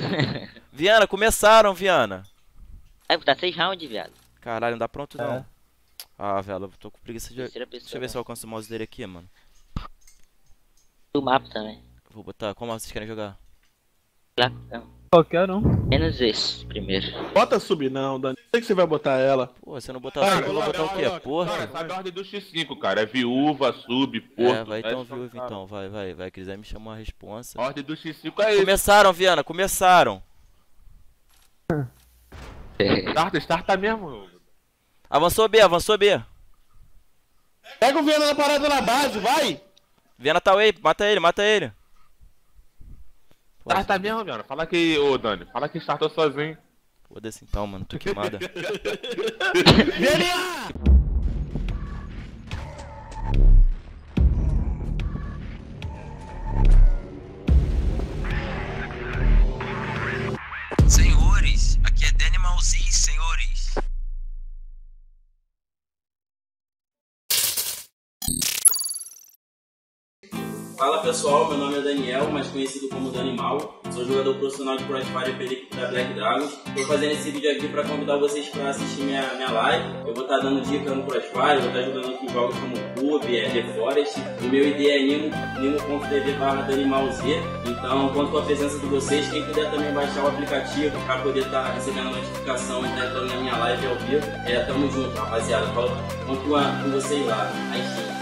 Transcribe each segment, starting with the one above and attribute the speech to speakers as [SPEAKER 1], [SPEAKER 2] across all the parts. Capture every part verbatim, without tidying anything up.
[SPEAKER 1] Viana, começaram, Viana.
[SPEAKER 2] É, tá seis rounds, viado.
[SPEAKER 1] Caralho, não dá pronto não.
[SPEAKER 3] É.
[SPEAKER 1] Ah, velho, eu tô com preguiça de...
[SPEAKER 2] Terceira
[SPEAKER 1] Deixa
[SPEAKER 2] pessoa,
[SPEAKER 1] eu ver se eu
[SPEAKER 2] né?
[SPEAKER 1] alcanço o mouse dele aqui, mano.
[SPEAKER 2] Do mapa também.
[SPEAKER 1] Vou botar... Como vocês querem jogar?
[SPEAKER 2] Lá, não.
[SPEAKER 3] Qualquer um.
[SPEAKER 2] Menos esse, primeiro.
[SPEAKER 4] Bota sub não, Dani. Sei que você vai botar ela.
[SPEAKER 1] Pô, se eu não botar
[SPEAKER 4] Cara,
[SPEAKER 1] sub, eu vou botar o quê?
[SPEAKER 5] Cara,
[SPEAKER 1] Porra?
[SPEAKER 5] sabe a ordem do X cinco, cara. É viúva, sub, porto.
[SPEAKER 1] É, vai então,
[SPEAKER 5] essa,
[SPEAKER 1] viu,
[SPEAKER 5] cara.
[SPEAKER 1] então. Vai, vai, vai. Quiser me chamar a responsa.
[SPEAKER 5] A ordem do X cinco é isso.
[SPEAKER 1] Começaram, Viana, começaram.
[SPEAKER 5] Starta, starta mesmo.
[SPEAKER 1] Avançou B, avançou B.
[SPEAKER 4] Pega o Viana na parada na base, vai!
[SPEAKER 1] Viana tá aí, mata ele, mata ele. Pô,
[SPEAKER 5] Starta mesmo, mano. Fala que, ô Dani, fala que startou sozinho.
[SPEAKER 1] foda-se então, mano, tô queimada.
[SPEAKER 4] Vianinha!
[SPEAKER 1] Senhores, aqui é Danny Malzis, senhores.
[SPEAKER 6] Fala pessoal, meu nome é Daniel, mais conhecido como Danimal. Sou jogador profissional de Crossfire pela equipe da Black Dragons. Estou fazendo esse vídeo aqui para convidar vocês para assistir minha, minha live. Eu vou estar dando dica no Crossfire, vou estar jogando com jogos como Cube, é, The Forest. O meu I D é nimo, nimo.tv barra Danimalz. Então, conto com a presença de vocês. Quem puder também baixar o aplicativo para poder estar recebendo a notificação e estar entrando na minha live ao vivo. É, tamo junto, rapaziada. Conto com vocês lá. Aí sim.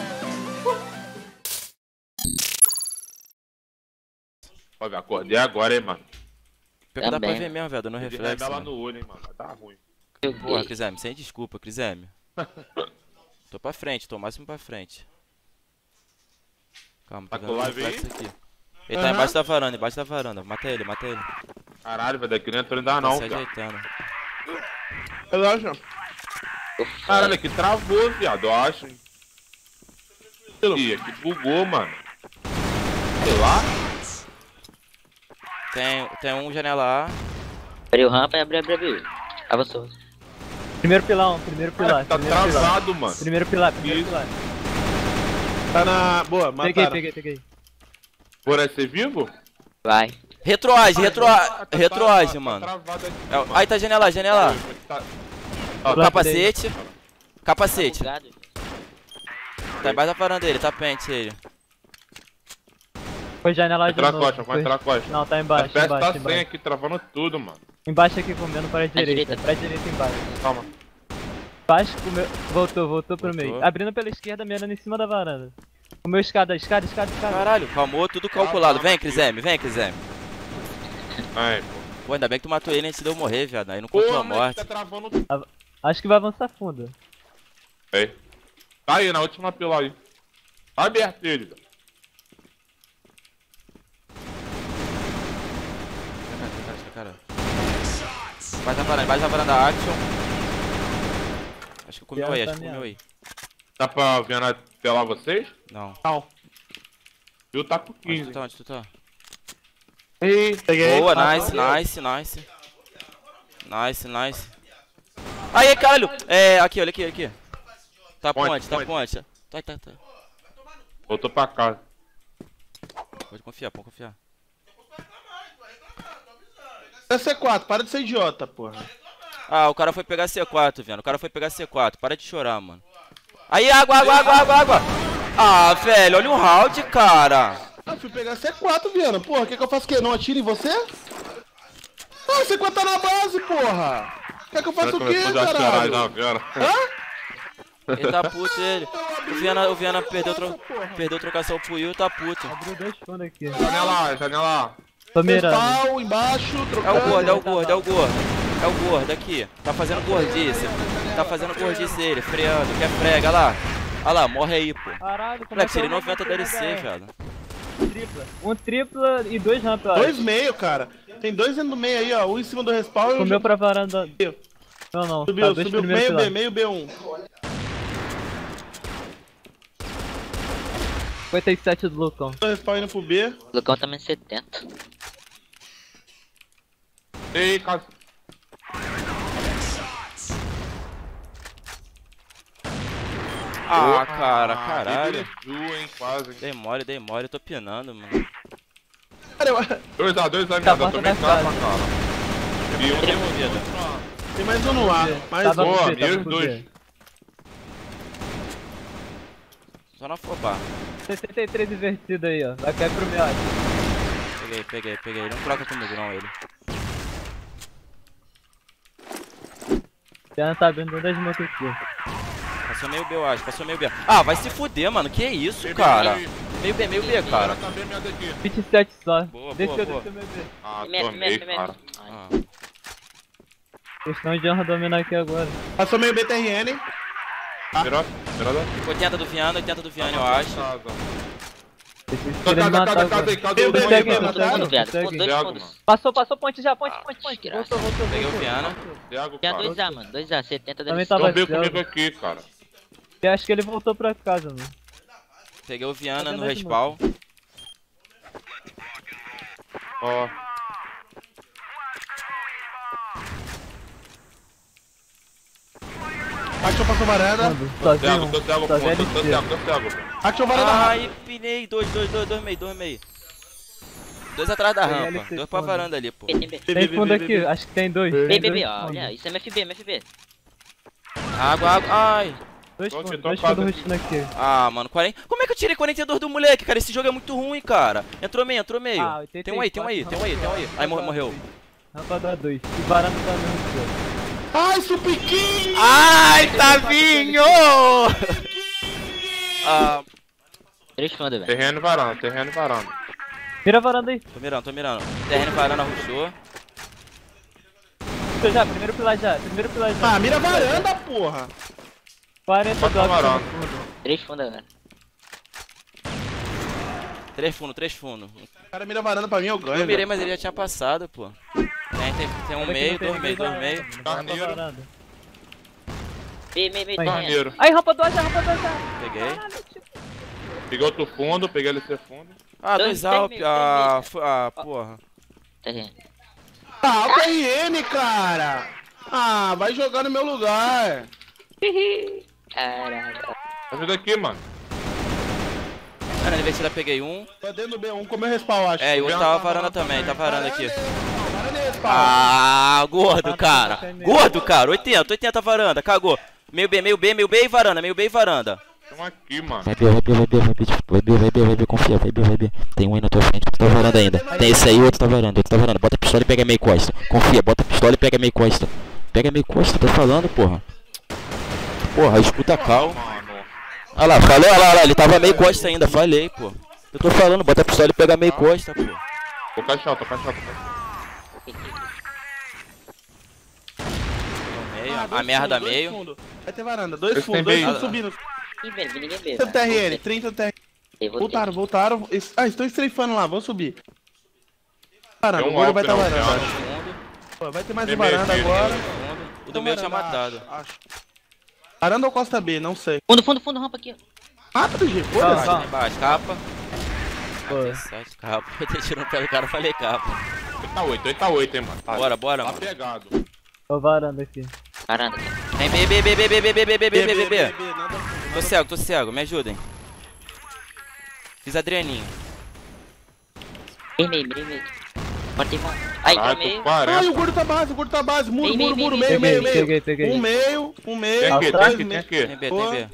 [SPEAKER 5] Ó, acordei agora, hein, mano.
[SPEAKER 1] Pior que dá pra
[SPEAKER 2] Também.
[SPEAKER 1] ver mesmo, velho, no
[SPEAKER 5] De
[SPEAKER 1] reflexo.
[SPEAKER 5] rebela
[SPEAKER 1] Mano.
[SPEAKER 5] no olho, hein, mano. Vai dar ruim.
[SPEAKER 1] Porra, Criseme, sem desculpa, Criseme. Tô pra frente, tô o máximo pra frente. Calma, tô
[SPEAKER 5] Tá
[SPEAKER 1] vendo
[SPEAKER 5] com
[SPEAKER 1] o
[SPEAKER 5] live aí?
[SPEAKER 1] reflexo aqui. Ele tá embaixo da varanda, embaixo da varanda. Mata ele, mata ele.
[SPEAKER 5] Caralho, velho, daqui não entrou ainda
[SPEAKER 1] Tá
[SPEAKER 5] não,
[SPEAKER 1] se
[SPEAKER 5] cara.
[SPEAKER 1] ajeitando.
[SPEAKER 4] Relaxa.
[SPEAKER 5] Caralho, aqui travou, viado, eu acho, hein. Ih, aqui bugou, mano. Sei lá.
[SPEAKER 1] Tem, tem um janela A.
[SPEAKER 2] Abriu rampa e abriu, abriu, abriu. Avançou.
[SPEAKER 3] Primeiro pilão, primeiro pilar.
[SPEAKER 5] Cara, tá
[SPEAKER 3] primeiro pilar.
[SPEAKER 5] travado, mano.
[SPEAKER 3] Primeiro pilar, primeiro
[SPEAKER 5] Isso.
[SPEAKER 3] pilar.
[SPEAKER 4] Tá na... Boa,
[SPEAKER 3] Peguei,
[SPEAKER 4] mataram.
[SPEAKER 3] peguei, peguei.
[SPEAKER 5] Por aí, você vivo?
[SPEAKER 2] Vai.
[SPEAKER 1] Retroage, retroage,
[SPEAKER 5] Tá- tá
[SPEAKER 1] retroage,
[SPEAKER 5] travado,
[SPEAKER 1] mano.
[SPEAKER 5] Tá travado aqui,
[SPEAKER 1] É,
[SPEAKER 5] mano.
[SPEAKER 1] aí tá janela A, janela A.
[SPEAKER 5] Tá-
[SPEAKER 1] Ó,
[SPEAKER 3] Lá
[SPEAKER 1] capacete. Capacete.
[SPEAKER 2] Bugado.
[SPEAKER 1] Tá embaixo da varanda dele, tá pente ele.
[SPEAKER 3] Foi janela
[SPEAKER 5] Vai
[SPEAKER 3] de
[SPEAKER 5] entrar
[SPEAKER 3] novo.
[SPEAKER 5] costa, vai
[SPEAKER 3] Foi-
[SPEAKER 5] entrar costa.
[SPEAKER 3] Não, tá
[SPEAKER 5] A
[SPEAKER 3] embaixo,
[SPEAKER 5] F P S
[SPEAKER 3] embaixo,
[SPEAKER 5] tá sem
[SPEAKER 3] embaixo.
[SPEAKER 5] aqui, travando tudo, mano.
[SPEAKER 3] Embaixo aqui comendo para a direita,
[SPEAKER 2] direita.
[SPEAKER 3] pra direita embaixo.
[SPEAKER 5] Calma.
[SPEAKER 3] Baixo, comeu, voltou, voltou pro
[SPEAKER 1] Voltou.
[SPEAKER 3] meio. Abrindo pela esquerda, mirando em cima da varanda. Comeu escada, escada, escada, escada.
[SPEAKER 1] Caralho, calmou, tudo calculado. Vem, Criseme, vem, Criseme.
[SPEAKER 5] Ai, pô.
[SPEAKER 1] Pô, ainda bem que tu matou ele antes de eu morrer, viado. Aí não contou a
[SPEAKER 5] Porra, mas
[SPEAKER 1] morte.
[SPEAKER 5] tá travando tudo.
[SPEAKER 3] Acho que vai avançar fundo.
[SPEAKER 5] Aí. Tá aí, na última pila aí. Tá aberto ele, velho.
[SPEAKER 1] Cara, embaixo da varanda, embaixo da varanda action. Acho que comeu aí, acho que comeu aí.
[SPEAKER 5] Dá pra Viana pelar vocês?
[SPEAKER 1] Não.
[SPEAKER 4] Não.
[SPEAKER 5] Viu, tá com
[SPEAKER 1] Onde tu
[SPEAKER 5] quinze.
[SPEAKER 1] tá, onde tu tá?
[SPEAKER 4] Ei, peguei.
[SPEAKER 1] Boa,
[SPEAKER 4] Ah,
[SPEAKER 1] nice,
[SPEAKER 4] não.
[SPEAKER 1] nice, nice. Nice, nice. Aí, caralho! É, aqui, olha aqui, olha aqui. Tá
[SPEAKER 5] Ponte,
[SPEAKER 1] ponte, tá
[SPEAKER 5] ponte.
[SPEAKER 1] ponte. Tá, tá, tá.
[SPEAKER 5] Voltou pra casa.
[SPEAKER 1] Pode confiar, pode confiar.
[SPEAKER 4] É C quatro, para de ser idiota, porra.
[SPEAKER 1] Ah, o cara foi pegar C quatro, velho. O cara foi pegar C quatro. Para de chorar, mano. Aí, água, água, água, água, água. Ah, velho, olha o round, cara.
[SPEAKER 4] Ah, fui pegar C quatro, Viana. Porra, quer que eu faça o quê? Não atire em você? Ah, C quatro tá na base, porra. Quer que eu faça o quê,
[SPEAKER 5] Começou a chorar já,
[SPEAKER 4] caralho?
[SPEAKER 5] Viana.
[SPEAKER 4] Hã?
[SPEAKER 1] Ele tá puto, ele. O Viana, o Viana perdeu, tro... perdeu trocação pro Will, tá puto.
[SPEAKER 3] Abriu dois fundos aqui.
[SPEAKER 5] Janela, janela.
[SPEAKER 3] Tô mirando.
[SPEAKER 4] Pau embaixo,
[SPEAKER 1] É o
[SPEAKER 4] trocando.
[SPEAKER 1] gordo, é o gordo, é o gordo. É o gordo aqui. Tá fazendo gordice. Tá fazendo gordice ele, freando. Quer frega, olha lá. Olha lá, morre aí, pô.
[SPEAKER 3] Caralho, como
[SPEAKER 1] Moleque,
[SPEAKER 3] é que
[SPEAKER 1] ele
[SPEAKER 3] eu
[SPEAKER 1] noventa
[SPEAKER 3] vou
[SPEAKER 1] D L C,
[SPEAKER 3] pegar?
[SPEAKER 1] velho.
[SPEAKER 3] Tripla. Um tripla e dois rampa, eu acho.
[SPEAKER 4] Dois meio, cara. Tem dois dentro do meio aí, ó. Um em cima do respawn e um...
[SPEAKER 3] Comeu pra varanda. Não, não.
[SPEAKER 4] Subiu,
[SPEAKER 3] tá dois
[SPEAKER 4] subiu.
[SPEAKER 3] primeiros
[SPEAKER 4] Meio B,
[SPEAKER 3] pilar.
[SPEAKER 4] meio B um.
[SPEAKER 3] cinquenta e sete do Lucão.
[SPEAKER 4] Do respawn indo pro B.
[SPEAKER 2] O Lucão também setenta.
[SPEAKER 5] Ei, casa.
[SPEAKER 1] Ah, cara, caralho.
[SPEAKER 5] Ju, hein, quase.
[SPEAKER 1] Dei mole, dei mole, eu tô pinando, mano.
[SPEAKER 5] dois A, dois A,
[SPEAKER 3] Tá
[SPEAKER 5] viado. Eu
[SPEAKER 3] bom,
[SPEAKER 5] tomei
[SPEAKER 3] tá
[SPEAKER 5] capa,
[SPEAKER 3] bom.
[SPEAKER 5] cara. E um tem um dedo.
[SPEAKER 4] Tem mais um no ar. Mais
[SPEAKER 3] Tava
[SPEAKER 4] um.
[SPEAKER 3] com
[SPEAKER 5] Boa,
[SPEAKER 3] B, tava
[SPEAKER 5] meus
[SPEAKER 3] com
[SPEAKER 5] dois.
[SPEAKER 3] B.
[SPEAKER 1] Só na fobá.
[SPEAKER 3] sessenta e três invertido aí, ó. Vai cair pro miote.
[SPEAKER 1] Peguei, peguei, peguei. Não troca comigo não, ele.
[SPEAKER 3] Já tá abrindo das motos aqui.
[SPEAKER 1] Passou meio B, eu acho. Passou meio B. Ah, vai se fuder, mano. Que isso, cara? Meio B, meio B, cara.
[SPEAKER 5] Tá bem minha daqui.
[SPEAKER 3] vinte e sete só.
[SPEAKER 1] Boa,
[SPEAKER 3] Desceu,
[SPEAKER 1] boa, boa.
[SPEAKER 3] desceu meu B.
[SPEAKER 5] Ah,
[SPEAKER 2] Primeiro,
[SPEAKER 5] tomei,
[SPEAKER 2] primeiro,
[SPEAKER 5] cara.
[SPEAKER 2] primeiro.
[SPEAKER 1] Ah.
[SPEAKER 3] Questão de honra dominar aqui agora.
[SPEAKER 4] Passou meio B T R N.
[SPEAKER 5] Mirou, mirou da...
[SPEAKER 1] oitenta do Viana, oitenta do Viana, eu acho.
[SPEAKER 5] Casa.
[SPEAKER 3] Vocês
[SPEAKER 5] Casa,
[SPEAKER 3] querem
[SPEAKER 5] casa,
[SPEAKER 3] matar
[SPEAKER 5] casa,
[SPEAKER 3] agora.
[SPEAKER 5] casa aí, casa
[SPEAKER 4] Meu
[SPEAKER 5] do
[SPEAKER 4] Deus,
[SPEAKER 5] meio,
[SPEAKER 4] Deus,
[SPEAKER 5] cara.
[SPEAKER 4] Deus.
[SPEAKER 2] Fundo, viado.
[SPEAKER 3] Segue.
[SPEAKER 2] Fundo, dois
[SPEAKER 5] Thiago,
[SPEAKER 2] fundos.
[SPEAKER 5] mano.
[SPEAKER 3] Passou, passou, ponte já, ponte,
[SPEAKER 2] Ah,
[SPEAKER 3] ponte, ponte.
[SPEAKER 2] desgraça.
[SPEAKER 3] Voltou, voltou,
[SPEAKER 1] Peguei o
[SPEAKER 3] voltou.
[SPEAKER 1] Viana.
[SPEAKER 5] Thiago,
[SPEAKER 2] Tinha
[SPEAKER 5] cara.
[SPEAKER 2] dois A, mano. dois A, setenta
[SPEAKER 3] Também
[SPEAKER 2] dele.
[SPEAKER 3] tava
[SPEAKER 5] Então vem
[SPEAKER 3] cego.
[SPEAKER 5] comigo aqui, cara.
[SPEAKER 3] Eu acho que ele voltou pra casa, mano.
[SPEAKER 1] Peguei o Viana
[SPEAKER 3] Tá
[SPEAKER 1] no
[SPEAKER 3] vendo aí,
[SPEAKER 1] respawn.
[SPEAKER 5] Ó.
[SPEAKER 4] Action passou varanda.
[SPEAKER 3] Mano, sozinho.
[SPEAKER 5] Thiago, tô cego,
[SPEAKER 3] Só
[SPEAKER 5] pô.
[SPEAKER 3] velho
[SPEAKER 5] Tô
[SPEAKER 3] e
[SPEAKER 5] cego, tô cego.
[SPEAKER 4] Action varanda.
[SPEAKER 1] Ai, pinei. Dois, dois, dois, dois meio, dois meio. Dois atrás da
[SPEAKER 3] Tem
[SPEAKER 1] rampa.
[SPEAKER 3] L C
[SPEAKER 1] Dois pra
[SPEAKER 3] fundo.
[SPEAKER 1] varanda ali, pô.
[SPEAKER 2] B, tem B.
[SPEAKER 3] Tem fundo aqui, acho que tem dois.
[SPEAKER 2] B,
[SPEAKER 3] Tem
[SPEAKER 2] B, B,
[SPEAKER 3] dois
[SPEAKER 2] ó.
[SPEAKER 3] fundos.
[SPEAKER 2] Olha, isso é M F B, M F B.
[SPEAKER 1] Água, água. Ai.
[SPEAKER 3] Dois
[SPEAKER 5] Tô aqui,
[SPEAKER 3] fundos,
[SPEAKER 5] tô
[SPEAKER 3] dois
[SPEAKER 5] quase
[SPEAKER 3] fundos
[SPEAKER 5] aqui.
[SPEAKER 3] rustando aqui.
[SPEAKER 1] Ah, mano, quarenta. Como é que eu tirei quarenta e dois do moleque, cara? Esse jogo é muito ruim, cara. Entrou meio, entrou meio.
[SPEAKER 3] Ah, oitenta e
[SPEAKER 1] Tem um aí, tem um aí, tem um aí, tem um aí. Aí morreu. morreu.
[SPEAKER 3] Rampa da dois. E varanda tá mesmo.
[SPEAKER 4] Ai, Supiquinho!
[SPEAKER 1] Ai, Tavinho! Ah,
[SPEAKER 2] Três fundos, velho.
[SPEAKER 5] Terreno varanda, terreno varanda.
[SPEAKER 3] Vira a varanda aí.
[SPEAKER 1] tô mirando, tô mirando. Terreno varanda rushou.
[SPEAKER 3] Deixa já, primeiro pilar já, primeiro pilar já.
[SPEAKER 4] Ah, mira a varanda, porra.
[SPEAKER 3] quarenta
[SPEAKER 5] Bota a
[SPEAKER 3] dólares
[SPEAKER 5] varanda.
[SPEAKER 3] no fundo.
[SPEAKER 2] Três fundos, velho.
[SPEAKER 1] Três fundo, três fundo.
[SPEAKER 4] O cara mira a varanda pra mim, eu ganho.
[SPEAKER 1] Eu mirei,
[SPEAKER 4] velho.
[SPEAKER 1] mas ele já tinha passado, pô. Tem, tem, tem um
[SPEAKER 3] Olha que
[SPEAKER 1] meio,
[SPEAKER 3] não tem
[SPEAKER 1] dois meio, dois
[SPEAKER 3] varanda,
[SPEAKER 1] meio.
[SPEAKER 3] mano. Rampa
[SPEAKER 5] Carneiro.
[SPEAKER 3] varanda.
[SPEAKER 2] B, meio, meio,
[SPEAKER 3] Aí.
[SPEAKER 2] tem.
[SPEAKER 5] Carneiro.
[SPEAKER 3] Aí, rampa dois já, rampa dois já.
[SPEAKER 1] Peguei.
[SPEAKER 5] Peguei outro fundo, peguei L C fundo.
[SPEAKER 1] Ah,
[SPEAKER 2] Dois,
[SPEAKER 1] dois Alp.
[SPEAKER 2] três meio,
[SPEAKER 1] Ah,
[SPEAKER 2] três meio.
[SPEAKER 1] fu- ah, porra.
[SPEAKER 2] Terreno.
[SPEAKER 4] Ah, o T R N, cara. Ah, vai jogar no meu lugar.
[SPEAKER 2] Caralho.
[SPEAKER 5] Ajuda aqui, mano.
[SPEAKER 1] Ah, na investida peguei um.
[SPEAKER 4] Tô dentro do B um, comeu respawn, acho.
[SPEAKER 1] É, e o outro tava varanda também, tá varanda aqui.
[SPEAKER 4] Varanda e respawn.
[SPEAKER 1] Ah, gordo, cara. Gordo, cara. oitenta, oitenta varanda, cagou. Meio B, meio B, meio B e varanda, meio B e varanda.
[SPEAKER 5] Tem um aqui, mano.
[SPEAKER 7] Vai B, vai B, vai B, vai B, vai B, vai B, vai B, confia, vai B, vai B. Tem um aí na tua frente, outro tá varando ainda. Tem esse aí, o outro tá varando, outro tá varando. Bota a pistola e pega meio costa. Confia, bota a pistola e pega meio costa. Pega meio costa, tô falando, porra. Porra, escuta a cal.
[SPEAKER 5] Mano.
[SPEAKER 1] Olha lá, falei, olha lá, olha lá, ele tava meio costa ainda, falei, pô. Eu tô falando, bota a pistola e pega meio costa, pô.
[SPEAKER 5] Tô caixão, tô caixão, tô caixão.
[SPEAKER 1] Meio,
[SPEAKER 4] Ah,
[SPEAKER 1] a
[SPEAKER 4] dois
[SPEAKER 1] merda
[SPEAKER 4] fundo, dois
[SPEAKER 1] meio.
[SPEAKER 4] fundo. Vai ter varanda, dois
[SPEAKER 5] Esse
[SPEAKER 4] fundos,
[SPEAKER 5] tem
[SPEAKER 4] dois
[SPEAKER 5] meio.
[SPEAKER 4] fundos subindo.
[SPEAKER 2] Ninguém B, ninguém B.
[SPEAKER 4] trinta T R N, trinta T R N.
[SPEAKER 2] Eu vou
[SPEAKER 4] Voltaram, voltaram. Es- Ah, estou estreifando lá, vou subir. Varanda,
[SPEAKER 5] Tem
[SPEAKER 4] o
[SPEAKER 5] um
[SPEAKER 4] gordo
[SPEAKER 5] Alp,
[SPEAKER 4] vai estar
[SPEAKER 5] não,
[SPEAKER 4] varanda.
[SPEAKER 5] tem
[SPEAKER 4] acho.
[SPEAKER 1] Fundo,
[SPEAKER 4] Pô, vai ter mais
[SPEAKER 5] Tem
[SPEAKER 4] um varanda
[SPEAKER 5] meio aqui,
[SPEAKER 4] agora.
[SPEAKER 1] fundo. O do meu tinha
[SPEAKER 4] Varanda,
[SPEAKER 1] matado.
[SPEAKER 4] Acho, acho. Varanda ou Costa B, não sei.
[SPEAKER 2] Fundo, fundo, fundo, rampa aqui.
[SPEAKER 4] Rápido, G,
[SPEAKER 3] Ah,
[SPEAKER 4] foda-se.
[SPEAKER 3] ah.
[SPEAKER 1] Aqui embaixo, capa.
[SPEAKER 3] Pô.
[SPEAKER 1] Tem sete capa. Eu dei tiro no pé do cara, falei capa.
[SPEAKER 5] oitenta e oito, oitenta e oito, hein, mano. Tá,
[SPEAKER 1] Bora, bora,
[SPEAKER 5] tá
[SPEAKER 1] mano.
[SPEAKER 5] pegado.
[SPEAKER 3] Tô varanda aqui.
[SPEAKER 2] Varanda.
[SPEAKER 1] Tem B, B, B, B, B, B, B, B, B, B, B, B.
[SPEAKER 4] nada.
[SPEAKER 1] Tô cego, tô cego, me ajudem. Fiz Adrianinho.
[SPEAKER 2] Meio, meio, meio, meio. Botei mão. Aí,
[SPEAKER 5] Caralho,
[SPEAKER 2] tá meio.
[SPEAKER 5] tô quarenta.
[SPEAKER 4] Ai, o gordo tá base, o gordo tá base. Muro,
[SPEAKER 2] Vem,
[SPEAKER 4] muro,
[SPEAKER 2] vem,
[SPEAKER 4] muro,
[SPEAKER 2] vem,
[SPEAKER 4] meio, meio,
[SPEAKER 3] Peguei,
[SPEAKER 4] meio.
[SPEAKER 3] peguei, peguei.
[SPEAKER 4] Um meio, um
[SPEAKER 5] Tem
[SPEAKER 4] meio.
[SPEAKER 5] aqui, tem
[SPEAKER 3] Atrás,
[SPEAKER 5] aqui, tem
[SPEAKER 4] meio.
[SPEAKER 5] aqui.
[SPEAKER 1] Tem B,
[SPEAKER 4] Boa.
[SPEAKER 1] tem B.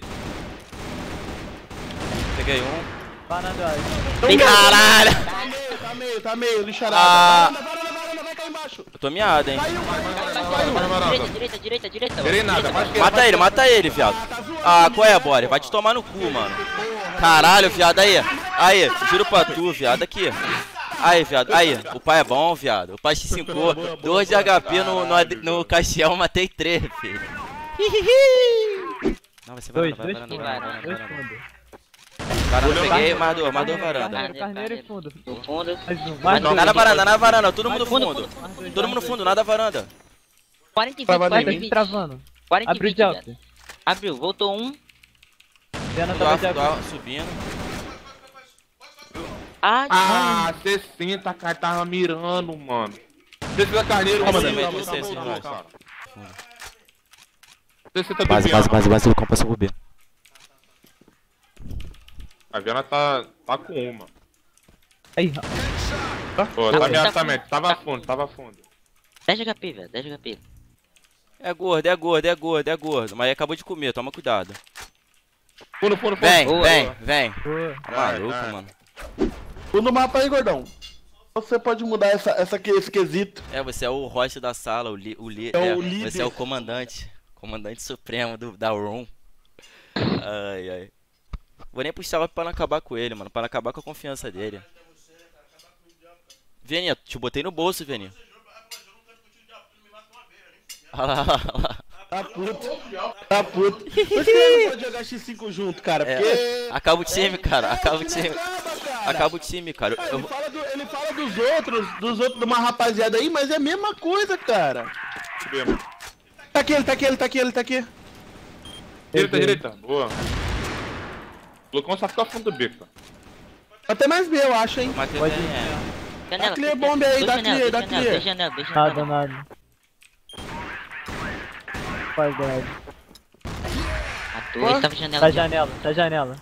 [SPEAKER 1] Peguei um.
[SPEAKER 3] Varanda aí.
[SPEAKER 4] Tem
[SPEAKER 1] Caralho!
[SPEAKER 4] Tá meio, tá meio, tá meio, lixarada.
[SPEAKER 1] Ah.
[SPEAKER 4] Varanda, varanda, varanda, vai cair embaixo.
[SPEAKER 1] Eu tô miado, hein.
[SPEAKER 4] Caiu, caiu, caiu,
[SPEAKER 5] Vai,
[SPEAKER 4] caiu.
[SPEAKER 5] vai, vai, vai.
[SPEAKER 2] Direita, direita, direita, direita.
[SPEAKER 5] Tirei nada, mais que
[SPEAKER 1] Mata ele, mata ele, viado. Ah, qual é, Bore? Vai te tomar no cu, mano. Caralho, viado, aí. Aí, juro pra tu, viado, aqui. Aí, viado, aí. O pai é bom, viado. O pai te cinco, dois de H P no, no, ad- no Caxiel, matei três, filho. Hihihi. Não, vai ser
[SPEAKER 3] Dois,
[SPEAKER 1] varanda, vai
[SPEAKER 3] dois
[SPEAKER 1] varanda,
[SPEAKER 3] fundos.
[SPEAKER 1] varanda, varanda,
[SPEAKER 3] Dois
[SPEAKER 1] varanda.
[SPEAKER 3] fundos.
[SPEAKER 1] Varanda, peguei, mais dois, mais dois varanda.
[SPEAKER 3] Carneiro, carneiro e fundo.
[SPEAKER 2] No fundo.
[SPEAKER 3] Mais um, mais
[SPEAKER 2] Mas
[SPEAKER 3] dois.
[SPEAKER 1] Nada varanda, nada varanda, todo mundo
[SPEAKER 2] Fundo,
[SPEAKER 1] fundo.
[SPEAKER 2] fundo.
[SPEAKER 3] Mais dois,
[SPEAKER 1] Todo
[SPEAKER 3] mais
[SPEAKER 1] mundo
[SPEAKER 3] dois.
[SPEAKER 1] fundo, nada varanda.
[SPEAKER 2] quarenta e vinte,
[SPEAKER 4] Travando em
[SPEAKER 2] quarenta e
[SPEAKER 3] Tá
[SPEAKER 2] vinte.
[SPEAKER 3] travando.
[SPEAKER 2] quarenta e
[SPEAKER 3] Abriu
[SPEAKER 2] vinte,
[SPEAKER 3] de alto.
[SPEAKER 2] viado. Abriu, voltou um.
[SPEAKER 3] Diana
[SPEAKER 1] Do
[SPEAKER 3] tava
[SPEAKER 1] ar,
[SPEAKER 3] de
[SPEAKER 1] do
[SPEAKER 3] alto.
[SPEAKER 1] ar, subindo.
[SPEAKER 2] Ah,
[SPEAKER 5] Ah, sessenta, cara, tava mirando, mano. Precisa carneiro,
[SPEAKER 1] Calma,
[SPEAKER 5] mano.
[SPEAKER 1] também,
[SPEAKER 5] Tá
[SPEAKER 1] você,
[SPEAKER 5] bom,
[SPEAKER 1] você,
[SPEAKER 5] tá
[SPEAKER 1] vai.
[SPEAKER 5] bom, cara. sessenta do
[SPEAKER 7] Base,
[SPEAKER 5] Viana.
[SPEAKER 7] base, base, base, compra seu B.
[SPEAKER 5] A Viana tá, tá com uma.
[SPEAKER 3] Aí,
[SPEAKER 5] Pô, tá ameaçamento. Tava fundo, tava fundo.
[SPEAKER 2] dez H P, velho. dez H P.
[SPEAKER 1] É gordo, é gordo, é gordo, é gordo. Mas acabou de comer, toma cuidado.
[SPEAKER 5] Fundo, fundo, fundo.
[SPEAKER 1] Vem,
[SPEAKER 2] Boa,
[SPEAKER 1] vem,
[SPEAKER 2] boa.
[SPEAKER 1] vem.
[SPEAKER 3] Boa.
[SPEAKER 1] Tá maluco,
[SPEAKER 5] Vai, vai.
[SPEAKER 1] mano.
[SPEAKER 4] Tudo no mapa aí, gordão. Você pode mudar essa, essa, esse quesito.
[SPEAKER 1] É, você é o host da sala, o, li, o, li,
[SPEAKER 4] É
[SPEAKER 1] é,
[SPEAKER 4] o líder.
[SPEAKER 1] Você é o comandante. Comandante supremo do, da room. Ai, ai. Vou nem puxar pra não acabar com ele, mano. Pra não acabar com a confiança dele. Vênia, te botei no bolso, Vênia. Olha lá, olha lá.
[SPEAKER 4] Tá puto. Tá puto. Por que ele não pode jogar X cinco junto, cara? Porque...
[SPEAKER 1] É, acaba o time, cara. Acaba o time.
[SPEAKER 4] Acaba, cara.
[SPEAKER 1] Acaba o time, cara.
[SPEAKER 4] Ah,
[SPEAKER 1] Eu-
[SPEAKER 4] Ele fala, do- ele fala dos outros, dos outros, de uma rapaziada aí, mas é a mesma coisa, cara.
[SPEAKER 5] Subimos.
[SPEAKER 4] Tá aqui, ele tá aqui, ele tá aqui, ele tá aqui.
[SPEAKER 5] Direita, direita. Boa. O Lucão só fica fundo do bico.
[SPEAKER 4] Até mais B, eu acho, hein.
[SPEAKER 1] Matei
[SPEAKER 3] Pode
[SPEAKER 1] o
[SPEAKER 3] ir.
[SPEAKER 1] Daniel.
[SPEAKER 2] Janela,
[SPEAKER 4] clear
[SPEAKER 2] dois
[SPEAKER 4] bomb aí,
[SPEAKER 2] janela,
[SPEAKER 4] dá
[SPEAKER 2] dois
[SPEAKER 4] clear,
[SPEAKER 2] janela,
[SPEAKER 4] dá
[SPEAKER 2] dois janela,
[SPEAKER 4] clear.
[SPEAKER 2] dois janela, dois
[SPEAKER 3] Nada,
[SPEAKER 2] janela.
[SPEAKER 3] nada. Quadrado.
[SPEAKER 2] Matou, ele tava janela.
[SPEAKER 3] Tá janela, tá janela.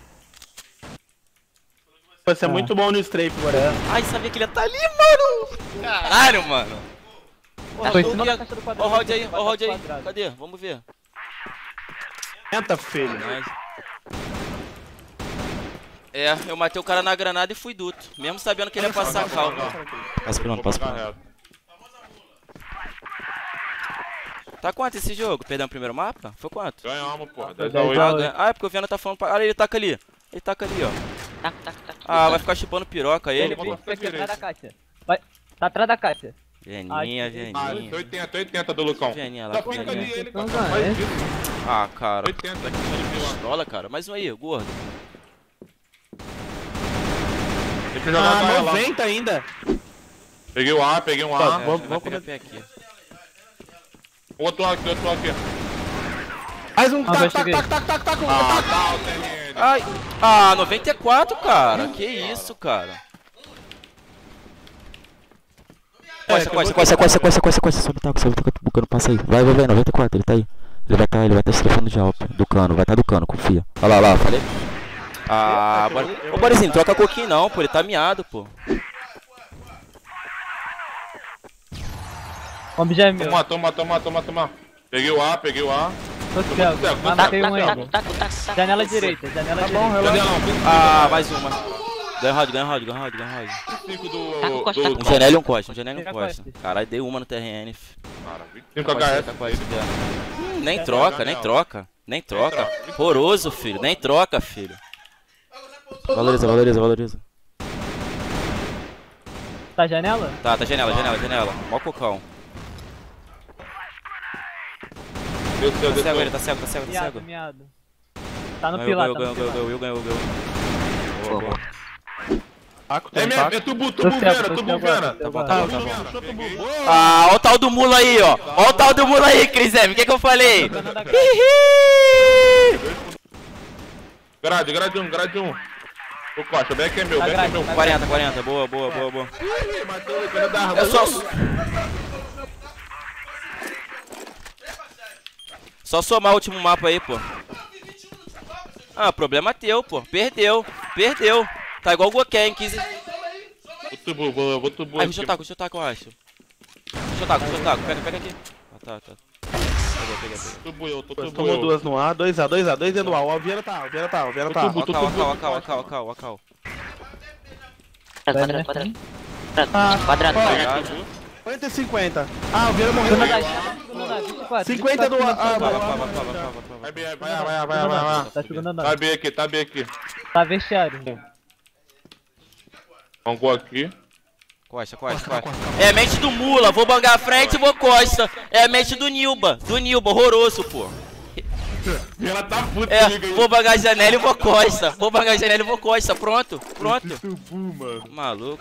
[SPEAKER 4] Você é
[SPEAKER 3] Ah.
[SPEAKER 4] muito bom no strafe, agora.
[SPEAKER 1] Ai, sabia que ele ia tá ali, mano. Caralho, mano. Porra,
[SPEAKER 3] Foi em
[SPEAKER 1] tô
[SPEAKER 3] cima da
[SPEAKER 1] aqui.
[SPEAKER 3] caixa do
[SPEAKER 1] Ó
[SPEAKER 3] quadrado.
[SPEAKER 1] o round aí, ó o
[SPEAKER 3] Quadrado,
[SPEAKER 1] round aí.
[SPEAKER 3] quadrado.
[SPEAKER 1] Cadê? Vamos ver.
[SPEAKER 4] Tenta, filho.
[SPEAKER 1] Nice. É, eu matei o cara na granada e fui duto. Mesmo sabendo que ele ia passar calma.
[SPEAKER 7] Passa pronto, passa pronto.
[SPEAKER 1] Tá quanto esse jogo? Perdemos o primeiro mapa? Foi quanto?
[SPEAKER 5] Ganhamos, porra. dez a
[SPEAKER 3] dez
[SPEAKER 5] oito.
[SPEAKER 3] a
[SPEAKER 1] Ah,
[SPEAKER 3] oito.
[SPEAKER 1] ganha- ah, é porque o Viana tá falando pra... Olha, ele taca ali. Ele taca ali, ó.
[SPEAKER 2] Taco, taco, taco.
[SPEAKER 1] Ah, vai ficar chupando piroca ele,
[SPEAKER 5] Vamos
[SPEAKER 1] pô.
[SPEAKER 5] lá.
[SPEAKER 3] Fica aqui atrás da caixa. Vai. Tá atrás da caixa.
[SPEAKER 1] Veninha,
[SPEAKER 3] Ai,
[SPEAKER 5] Ah,
[SPEAKER 1] Veninha.
[SPEAKER 5] oitenta, oitenta do Lucão.
[SPEAKER 1] Veninha lá,
[SPEAKER 5] Só fica
[SPEAKER 1] Veninha.
[SPEAKER 5] ali ele,
[SPEAKER 3] Então
[SPEAKER 5] cara.
[SPEAKER 3] vai,
[SPEAKER 5] Faz
[SPEAKER 3] é.
[SPEAKER 5] isso.
[SPEAKER 1] Ah, cara.
[SPEAKER 5] oitenta aqui no L P lá.
[SPEAKER 1] Pistola, cara. Mais um aí, gordo.
[SPEAKER 5] Deixa eu jogar
[SPEAKER 4] Ah,
[SPEAKER 5] a lá.
[SPEAKER 4] noventa ainda.
[SPEAKER 5] Peguei o A, peguei um
[SPEAKER 4] Tá,
[SPEAKER 5] A.
[SPEAKER 1] É,
[SPEAKER 4] vamos-
[SPEAKER 1] vai
[SPEAKER 4] vamos
[SPEAKER 1] pegar
[SPEAKER 4] comer-
[SPEAKER 1] pé aqui.
[SPEAKER 5] Outro aqui, outro aqui.
[SPEAKER 4] Mais um
[SPEAKER 3] Ah,
[SPEAKER 4] tac,
[SPEAKER 3] vai,
[SPEAKER 4] tac,
[SPEAKER 3] cheguei.
[SPEAKER 4] tac, tac, tac, tac,
[SPEAKER 5] Ah,
[SPEAKER 4] tac.
[SPEAKER 5] tá, o T N N.
[SPEAKER 1] Ai. Ah, noventa e quatro, cara. Que isso, cara.
[SPEAKER 7] Costa, costa, costa, costa, costa, costa, costa, sobe o taco, sobe o taco, o cano passa aí. Vai, vai, vai, noventa e quatro, ele tá aí. Ele vai tá, ele vai tá estrefando de alto, do cano, vai tá do cano, confia. Olha lá, olha lá, falei.
[SPEAKER 1] Ah, bora. Ô, Borezinho, troca coquinho não, pô. Ele tá miado, pô.
[SPEAKER 3] Bomb já é meu.
[SPEAKER 5] Toma, toma, toma, toma, toma. Peguei o A, peguei o A.
[SPEAKER 3] Tô cego.
[SPEAKER 5] cego, tô
[SPEAKER 3] Matei
[SPEAKER 2] Taco,
[SPEAKER 3] um
[SPEAKER 2] taco,
[SPEAKER 3] ainda.
[SPEAKER 2] taco, taco, taco.
[SPEAKER 3] Janela direita, janela
[SPEAKER 4] Tá bom,
[SPEAKER 3] direita.
[SPEAKER 4] relaxa.
[SPEAKER 5] Janelão,
[SPEAKER 1] Ah, mais uma. Ganha round, ganha round, ganha round, ganha round.
[SPEAKER 5] cinco
[SPEAKER 2] Tá com
[SPEAKER 5] do...
[SPEAKER 2] costa,
[SPEAKER 5] do...
[SPEAKER 2] tá
[SPEAKER 1] Um janela e um costa, um janela e um
[SPEAKER 3] Tira
[SPEAKER 1] costa.
[SPEAKER 3] costa.
[SPEAKER 1] Caralho, dei uma no T R N. fi.
[SPEAKER 5] Cara, vinte e cinco
[SPEAKER 1] Tá com
[SPEAKER 5] H
[SPEAKER 1] essa,
[SPEAKER 5] S.
[SPEAKER 1] tá com essa, Viana. Hum, Nem troca, nem troca. Nem troca. Horroroso, filho. Nem troca, filho.
[SPEAKER 7] Valoriza, valoriza, valoriza.
[SPEAKER 3] Tá janela?
[SPEAKER 1] Tá, tá janela, janela, janela. Mó cocão.
[SPEAKER 5] Desceu,
[SPEAKER 1] Tá cego ele,
[SPEAKER 5] desceu.
[SPEAKER 1] tá cego, tá cego, tá
[SPEAKER 3] Miado,
[SPEAKER 1] cego.
[SPEAKER 3] miado. Tá no
[SPEAKER 1] Ganhou,
[SPEAKER 3] pilar,
[SPEAKER 1] ganhou,
[SPEAKER 3] tá no
[SPEAKER 1] ganhou,
[SPEAKER 3] pilar.
[SPEAKER 1] ganhou, ganhou, ganhou, ganhou. Boa, boa.
[SPEAKER 4] Taco,
[SPEAKER 5] É
[SPEAKER 4] tem
[SPEAKER 5] mesmo,
[SPEAKER 4] taco.
[SPEAKER 5] é tubu,
[SPEAKER 3] Tô
[SPEAKER 5] tubu
[SPEAKER 3] cego,
[SPEAKER 5] Viana,
[SPEAKER 3] tô
[SPEAKER 5] tubu
[SPEAKER 3] cego
[SPEAKER 5] Viana.
[SPEAKER 3] agora,
[SPEAKER 1] Tá bom,
[SPEAKER 3] agora.
[SPEAKER 1] tá bom,
[SPEAKER 5] Tubu
[SPEAKER 1] tá bom.
[SPEAKER 5] Viana,
[SPEAKER 4] Chuta o
[SPEAKER 5] peguei.
[SPEAKER 4] bubu.
[SPEAKER 1] Ah, ó o tal do mula aí, ó. Ó o tal do mula aí, Crisem. O que que eu falei? Hihi!
[SPEAKER 5] Grade, grade um, grade um. O Costa, o back é meu,
[SPEAKER 3] Tá
[SPEAKER 5] back é
[SPEAKER 3] grade,
[SPEAKER 5] meu.
[SPEAKER 3] tá
[SPEAKER 1] quarenta, quarenta. Boa, boa, boa, boa.
[SPEAKER 5] Ih, matou ele, ele dá
[SPEAKER 1] É só... Só somar o último mapa aí, pô. Ah, problema teu, pô. Perdeu. Perdeu. Tá igual o Goken, quinze...
[SPEAKER 5] Vou tubu, vou, vou tubu.
[SPEAKER 1] Ai, deixa eu taco, deixa eu taco, eu acho. Deixa eu taco, deixa eu taco. Pega, pega aqui. Ah, tá, tá. Peguei, peguei, peguei.
[SPEAKER 5] Tubu eu, tô tubu
[SPEAKER 4] Tomou
[SPEAKER 5] eu.
[SPEAKER 4] duas no A, dois A, dois A, dois A no A. Ó, o Vieira tá, o Vieira tá, o Vieira tá.
[SPEAKER 5] Tubu,
[SPEAKER 1] Acal, acal, acal, acal, acal, acal.
[SPEAKER 2] Quadrado, quadrado,
[SPEAKER 3] Vai,
[SPEAKER 2] quadrado. Quadrado,
[SPEAKER 4] Ó,
[SPEAKER 2] quadrado.
[SPEAKER 4] quarenta e cinquenta. Ah, o Vieira morreu.
[SPEAKER 3] Segunda da segunda, vinte e quatro.
[SPEAKER 4] cinquenta do A. Ah,
[SPEAKER 1] Calma,
[SPEAKER 4] vai.
[SPEAKER 1] calma, calma, calma, calma.
[SPEAKER 5] Vai, vai, vai, vai, vai, vai, vai.
[SPEAKER 3] Tá segunda
[SPEAKER 5] Tá
[SPEAKER 3] não.
[SPEAKER 5] B aqui, tá B aqui.
[SPEAKER 3] Tá vestiário.
[SPEAKER 5] Vamos go aqui.
[SPEAKER 1] Costa, costa, costa. É a mente do Mula, vou bangar a frente e vou costa. É a mente do Nilba, do Nilba, horroroso, pô.
[SPEAKER 5] Ela tá puta
[SPEAKER 1] É,
[SPEAKER 5] comigo aí.
[SPEAKER 1] vou bangar a janela e vou costa. Vou bangar a janela e vou costa, pronto, pronto.
[SPEAKER 5] Tubu, mano.
[SPEAKER 1] Maluco.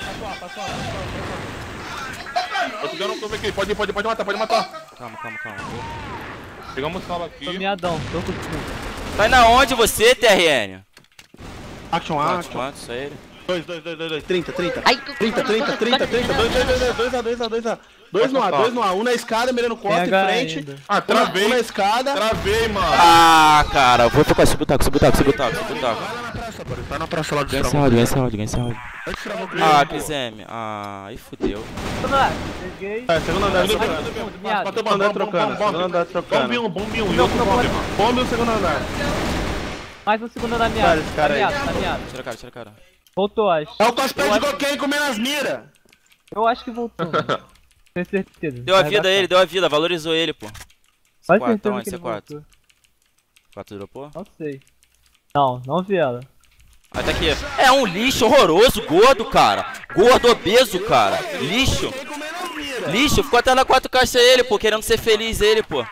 [SPEAKER 5] Eu tô dando um cover aqui, pode ir, pode ir, pode matar, pode matar.
[SPEAKER 1] Calma, calma, calma.
[SPEAKER 5] Pegamos sala
[SPEAKER 3] Tô
[SPEAKER 5] aqui.
[SPEAKER 3] miadão, tô com tudo.
[SPEAKER 1] Tá na onde você, T R N?
[SPEAKER 4] Action,
[SPEAKER 1] Quanto,
[SPEAKER 4] action.
[SPEAKER 1] quanto, isso aí?
[SPEAKER 4] dois, dois, dois, dois, dois, trinta, trinta.
[SPEAKER 2] Ai, tu-
[SPEAKER 4] trinta, trinta, trinta, trinta, dois, dois, dois, dois A, dois A, dois A. dois no A, dois no A, um na escada, mirando
[SPEAKER 3] Tem
[SPEAKER 4] costa
[SPEAKER 3] H
[SPEAKER 4] e frente.
[SPEAKER 3] ainda.
[SPEAKER 5] Ah,
[SPEAKER 4] Um na-
[SPEAKER 5] travei.
[SPEAKER 4] Um na escada.
[SPEAKER 5] Travei, mano.
[SPEAKER 1] Ah, cara, vou
[SPEAKER 7] Vou focar, subi o taco, subi o taco, subi o taco.
[SPEAKER 1] botar, vou botar.
[SPEAKER 4] Vai lá na praça, bora. Tá na praça lá do
[SPEAKER 7] Ganha esse round, ganha esse round, ganha esse round.
[SPEAKER 1] Ah, P Z M. Ah, aí fudeu.
[SPEAKER 3] Segundo andar. Peguei.
[SPEAKER 4] É, segundo andar
[SPEAKER 3] Vai
[SPEAKER 4] trocando.
[SPEAKER 3] no fundo, miado.
[SPEAKER 4] Segundo andar trocando. Segundo andar trocando.
[SPEAKER 5] Bombe um, bombe um e
[SPEAKER 3] Não,
[SPEAKER 5] outro
[SPEAKER 3] não
[SPEAKER 5] bombe,
[SPEAKER 3] pode.
[SPEAKER 5] mano.
[SPEAKER 4] Bombe o segundo andar.
[SPEAKER 3] Mais um segundo andar miado.
[SPEAKER 4] Cara, esse cara
[SPEAKER 3] Tá
[SPEAKER 4] aí.
[SPEAKER 3] miado, tá miado.
[SPEAKER 1] Tira a cara, tira a cara.
[SPEAKER 3] Voltou, acho.
[SPEAKER 4] É o cosplay
[SPEAKER 3] Eu
[SPEAKER 4] de
[SPEAKER 3] acho-
[SPEAKER 4] Goken comendo as miras.
[SPEAKER 3] Eu acho que voltou, mano. Tenho certeza.
[SPEAKER 1] Deu a
[SPEAKER 3] Vai
[SPEAKER 1] vida
[SPEAKER 3] dar
[SPEAKER 1] a ele, deu a vida, valorizou ele, pô.
[SPEAKER 3] Quase
[SPEAKER 1] C quatro, tá
[SPEAKER 3] certeza
[SPEAKER 1] onde?
[SPEAKER 3] que ele
[SPEAKER 1] C quatro.
[SPEAKER 3] voltou.
[SPEAKER 1] quatro dropou?
[SPEAKER 3] Não sei. Não, não vi ela.
[SPEAKER 1] Ah, tá aqui. É um lixo horroroso, gordo, cara. Gordo, obeso, cara. Lixo. Lixo, ficou até na quatro caixa ele, pô, querendo ser feliz ele, pô.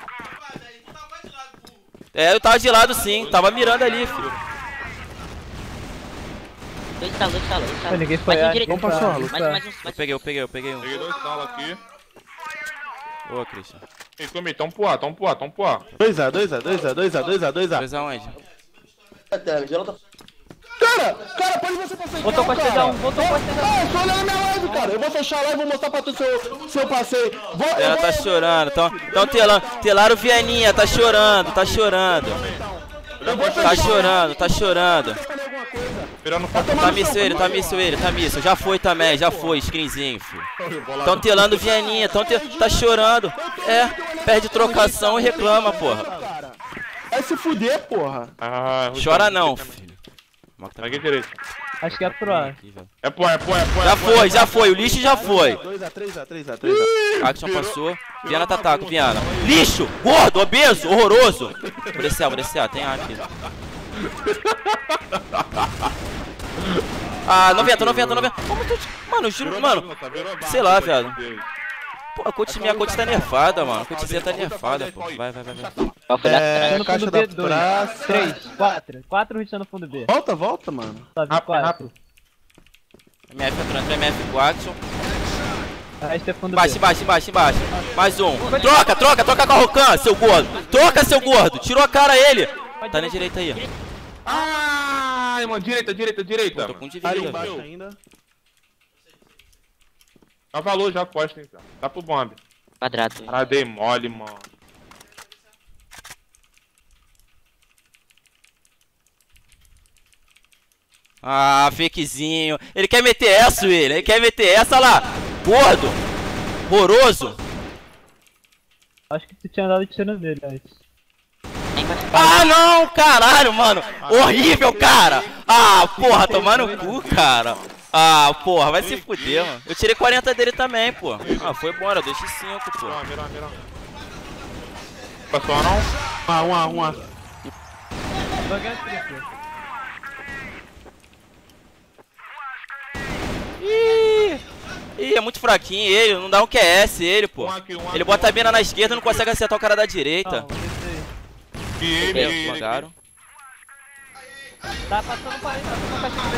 [SPEAKER 1] É, eu tava de lado sim, tava mirando ali, filho.
[SPEAKER 2] Dois talos, dois talos, dois
[SPEAKER 3] Pô,
[SPEAKER 2] talos.
[SPEAKER 3] ninguém foi
[SPEAKER 2] Mais um
[SPEAKER 3] a-
[SPEAKER 2] direito.
[SPEAKER 4] Vamos pra sala,
[SPEAKER 2] Mais um, mais um,
[SPEAKER 1] Eu
[SPEAKER 2] mais um.
[SPEAKER 1] peguei, eu peguei, eu peguei um.
[SPEAKER 5] Peguei dois talos aqui.
[SPEAKER 1] Ô, Christian.
[SPEAKER 5] Ei, comigo, tamo pro A, tamo pro A, tamo pro A.
[SPEAKER 4] dois a dois a dois a dois a dois a dois a
[SPEAKER 1] Dois aonde?
[SPEAKER 4] Cara, cara, pode você passar
[SPEAKER 3] Voltou com a
[SPEAKER 4] cara.
[SPEAKER 3] T um, voltou com a T um.
[SPEAKER 4] Ah, eu tô olhando minha live, cara. Eu vou fechar a live e vou mostrar pra tu seu, seu passeio. Vou, eu
[SPEAKER 1] Ela
[SPEAKER 4] vou-
[SPEAKER 1] tá chorando, tão, tão telando, telaram o Vianinha, tá chorando, tá chorando.
[SPEAKER 4] eu vou
[SPEAKER 1] Tá
[SPEAKER 4] fechar.
[SPEAKER 1] chorando, tá chorando.
[SPEAKER 4] Falei alguma coisa.
[SPEAKER 5] Esperando o foto.
[SPEAKER 1] Tá misso ele, tá misso ele, tá misso. Já foi também, já foi, screenzinho, filho. Tão telando o Vianinha, tão te... tá chorando. É, perde trocação e reclama, porra.
[SPEAKER 4] Cara, vai se fuder, porra.
[SPEAKER 5] Ah,
[SPEAKER 1] Chora não, filho.
[SPEAKER 5] Aqui direito.
[SPEAKER 3] Acho que é pro A.
[SPEAKER 5] É pô, é pô, é pô.
[SPEAKER 1] Já foi, já foi, o lixo já foi.
[SPEAKER 4] dois a três a três a três a
[SPEAKER 1] Action passou. Viana tá taco, Viana. Lixo! Gordo, obeso, horroroso! Vou descer, vou descer, tem A aqui. Ah, noventa, noventa, noventa. Como tu... Mano, eu juro, mano. sei lá, viado. Pô, a coach, minha coach tá nerfada, mano. A coachzinha tá nerfada, pô. Vai, vai, vai, vai.
[SPEAKER 2] Qual foi da
[SPEAKER 4] É,
[SPEAKER 3] no
[SPEAKER 4] caixa
[SPEAKER 3] fundo
[SPEAKER 4] da
[SPEAKER 3] B, dois.
[SPEAKER 4] praça.
[SPEAKER 3] três, quatro. quatro hits no fundo B.
[SPEAKER 4] Volta, volta, mano.
[SPEAKER 3] Só vi
[SPEAKER 5] Rápido,
[SPEAKER 3] quatro.
[SPEAKER 5] rápido.
[SPEAKER 1] M F entrando, M F com Action.
[SPEAKER 3] O resto é fundo
[SPEAKER 1] Embaixo,
[SPEAKER 3] B.
[SPEAKER 1] embaixo, embaixo, embaixo. Mais um. Troca, troca, troca com a Rocan, seu gordo. Troca, seu gordo. Tirou a cara ele. Tá na direita aí.
[SPEAKER 5] Ai, mano, direita, direita, direita.
[SPEAKER 1] Tô com um de
[SPEAKER 4] Ali
[SPEAKER 1] vida.
[SPEAKER 4] embaixo ainda.
[SPEAKER 5] Já valor, já costa, então. Dá pro bombe.
[SPEAKER 2] Quadrado.
[SPEAKER 5] Cara, dei mole, mano.
[SPEAKER 1] Ah, fakezinho. Ele quer meter essa, ele. Ele quer meter essa lá. Gordo. Horroroso.
[SPEAKER 3] Acho que tu tinha dado tiro nele antes.
[SPEAKER 2] Nem embaixo.
[SPEAKER 1] Ah, não, caralho, mano. Horrível, cara. Ah, porra, tomar no cu, cara. Ah, porra, vai se fuder, mano. Eu tirei quarenta dele também, pô. Ah, foi embora, dois por cinco, pô.
[SPEAKER 5] Mira, mira, mira. Passou não?
[SPEAKER 4] Um A, um A, um A.
[SPEAKER 3] Vou ganhar triplo.
[SPEAKER 1] Ih, Ih, é muito fraquinho ele, não dá um Q S ele, pô.
[SPEAKER 5] Um aqui, um aqui.
[SPEAKER 1] Ele bota a mina na esquerda e não consegue acertar o cara da direita.
[SPEAKER 3] Não, vou descer aí.
[SPEAKER 5] E ele,
[SPEAKER 1] É,
[SPEAKER 5] ele, ele.
[SPEAKER 1] mandaram.
[SPEAKER 3] Tá passando parede, tá passando caixinha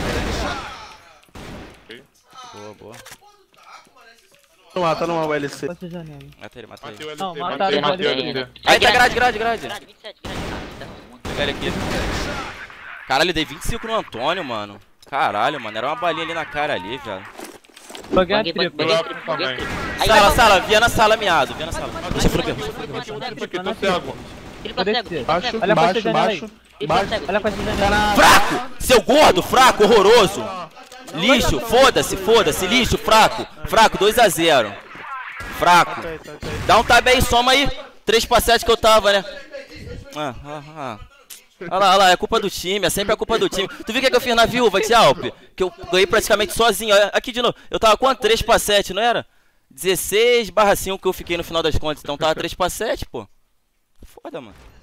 [SPEAKER 3] da direita.
[SPEAKER 1] Boa, boa.
[SPEAKER 4] Um A, tá numa U L C.
[SPEAKER 3] Pode ser janela.
[SPEAKER 1] Mata ele, mata
[SPEAKER 5] Matei o
[SPEAKER 1] ele.
[SPEAKER 5] L C,
[SPEAKER 3] Não,
[SPEAKER 5] matei,
[SPEAKER 3] mataram
[SPEAKER 5] matei o
[SPEAKER 3] ele.
[SPEAKER 5] L C.
[SPEAKER 1] Aí tá grade, grade, grade.
[SPEAKER 2] Grade, vinte e sete, grade. Ah, tá no mundo.
[SPEAKER 1] Pegar ele aqui. Caralho, dei vinte e cinco no Antônio, mano. Caralho, mano, era uma balinha ali na cara ali, velho.
[SPEAKER 3] Vou ganhar
[SPEAKER 2] Banguei, banguei,
[SPEAKER 3] triplo.
[SPEAKER 2] banguei
[SPEAKER 5] Lá
[SPEAKER 2] triplo,
[SPEAKER 5] também.
[SPEAKER 2] banguei triplo. Aí,
[SPEAKER 1] Sala,
[SPEAKER 2] vai,
[SPEAKER 1] sala, via na sala miado, via na sala. Deixa eu
[SPEAKER 2] vai,
[SPEAKER 1] fluir.
[SPEAKER 2] vai, vai, vai, vai, vai,
[SPEAKER 5] Isso aqui, tô cego.
[SPEAKER 2] Triplo
[SPEAKER 3] Vou
[SPEAKER 2] cego,
[SPEAKER 3] descer.
[SPEAKER 2] triplo
[SPEAKER 4] Baixo,
[SPEAKER 2] cego.
[SPEAKER 3] Olha a porta
[SPEAKER 4] baixo,
[SPEAKER 3] da janela aí.
[SPEAKER 4] baixo.
[SPEAKER 2] Triplo
[SPEAKER 4] Baixo.
[SPEAKER 2] cego.
[SPEAKER 3] Olha a coisa da janela.
[SPEAKER 1] Fraco! Seu gordo, fraco, horroroso! Lixo, foda-se, foda-se, lixo, fraco. Fraco, dois a zero. Fraco. Dá um tab aí, soma aí. três pra sete que eu tava, né? Ah, ah, ah. Olha lá, olha lá, é culpa do time, é sempre a culpa do time. Tu viu o que, é que eu fiz na viúva, Tialp? Que eu ganhei praticamente sozinho. Olha, aqui de novo, eu tava quanto? três pra sete, não era? dezesseis barra cinco que eu fiquei no final das contas, então tava três pra sete, pô. Foda, mano.